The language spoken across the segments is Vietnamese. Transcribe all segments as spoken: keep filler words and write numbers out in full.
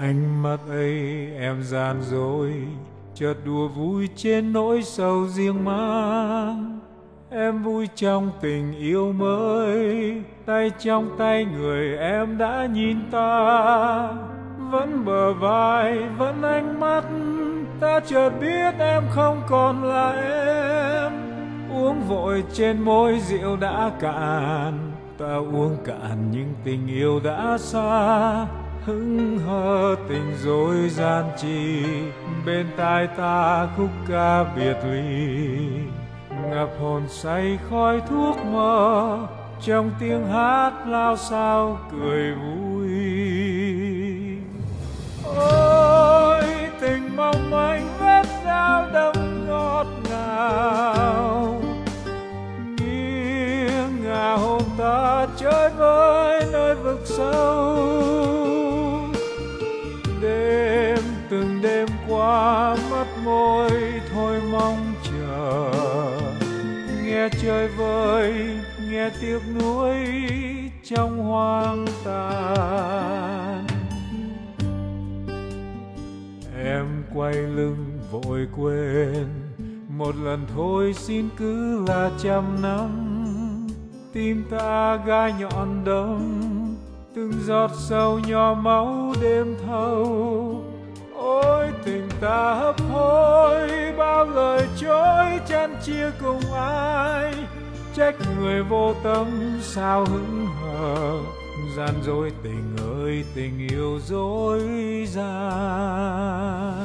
Ánh mắt ấy em gian dối, chợt đùa vui trên nỗi sầu riêng mang. Em vui trong tình yêu mới, tay trong tay người em đã nhìn ta. Vẫn bờ vai, vẫn ánh mắt, ta chợt biết em không còn là em. Uống vội trên môi rượu đã cạn, ta uống cạn nhưng tình yêu đã xa. Hững hờ tình dối gian chi, bên tai ta khúc ca biệt ly. Ngập hồn say khói thuốc mơ, trong tiếng hát lao xao cười vui. Ôi tình mong manh vết dao đâm ngọt ngào, nghiêng ngả hồn ta chơi với nơi vực sâu. Đêm từng đêm qua mắt môi thôi mong chờ, nghe chơi vơi nghe tiếc nuối trong hoang tàn. Em quay lưng vội quên, một lần thôi xin cứ là trăm năm. Tim ta gai nhọn đâm, từng giọt sầu nhỏ máu đêm thâu. Ôi tình ta hấp hối, bao lời chối chăn chia cùng ai. Trách người vô tâm sao hững hờ, gian dối tình ơi tình yêu dối gian.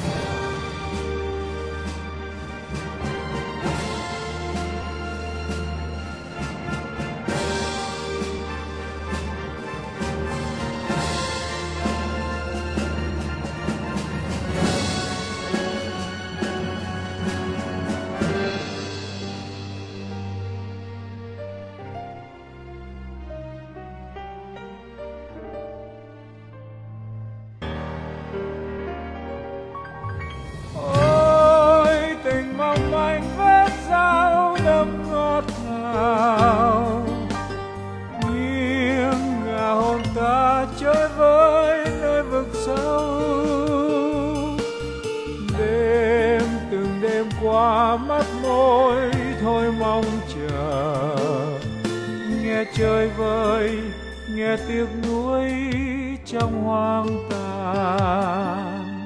Chơi với nơi vực sâu, đêm từng đêm qua mắt môi thôi mong chờ. Nghe chơi vơi nghe tiếc nuối trong hoang tàn.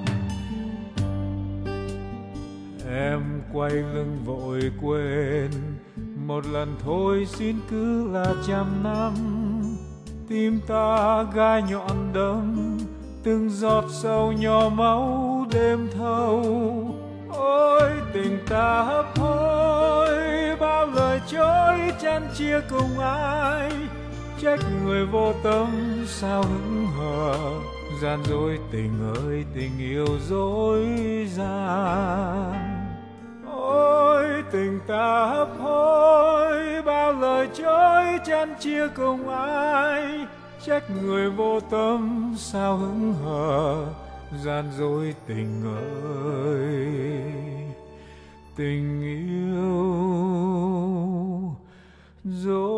Em quay lưng vội quên, một lần thôi xin cứ là trăm năm. Tim ta gai nhọn đâm, từng giọt sầu nhỏ máu đêm thâu. Ôi tình ta hấp hối, bao lời chối chăn chia cùng ai. Trách người vô tâm sao hững hờ, gian dối tình ơi tình yêu dối gian. Ôi tình ta hấp hối, bao lời chối chăn chia cùng ai. Trách người vô tâm sao hững hờ, gian dối tình ơi tình yêu dối.